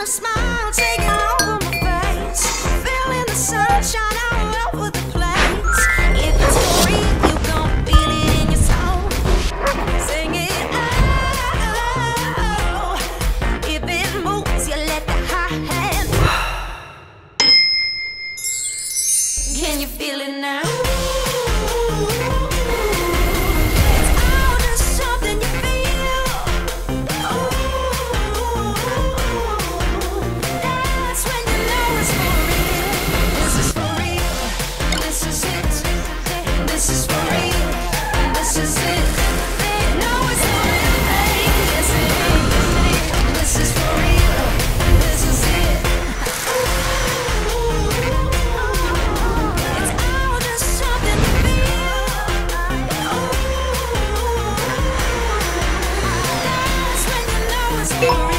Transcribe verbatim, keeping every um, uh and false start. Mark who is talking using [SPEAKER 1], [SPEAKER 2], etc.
[SPEAKER 1] a smile taking over my face, feeling the sunshine all over the place. If it's for real, you gon' feel it in your soul. Sing it out. If it moves, you let the high hand. Can you feel it now? For